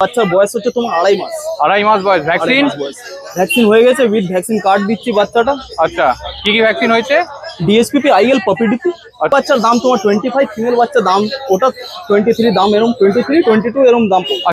বাচ্চার বয়স হচ্ছে তোমার 2.5 মাস। 2.5 মাস বয়স। ভ্যাকসিন? ভ্যাকসিন হয়ে গেছে, উইথ ভ্যাকসিন কার্ড দিচ্ছি বাচ্চাটা। আচ্ছা, কি কি ভ্যাকসিন হয়েছে? ডিএসপিপি, আইএল, পপিডিপি। বাচ্চার দাম তোমার 25, ফিমেল বাচ্চার দাম ওটা 23 দাম, এরকম 23, 22 এরকম দাম।